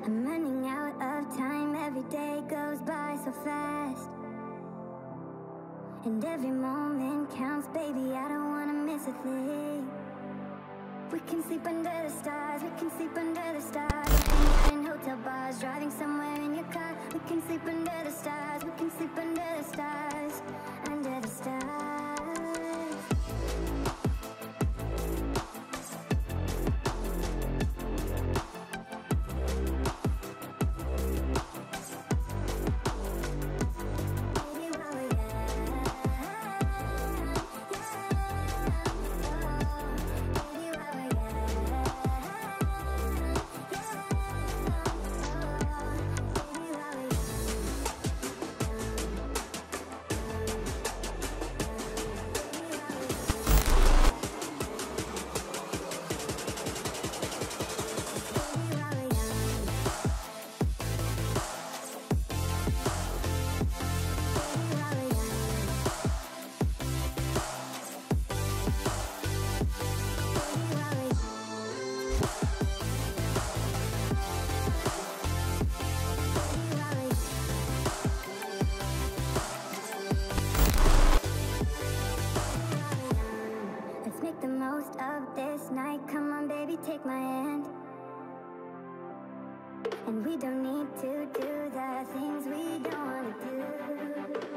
I'm running out of time, every day goes by so fast, and every moment counts, baby, I don't wanna miss a thing. We can sleep under the stars, we can sleep under the stars, hang out in hotel bars, driving somewhere in your car. We can sleep under the stars, we can sleep under the stars, under the stars. Make the most of this night. Come on, baby, take my hand. And we don't need to do the things we don't wanna do.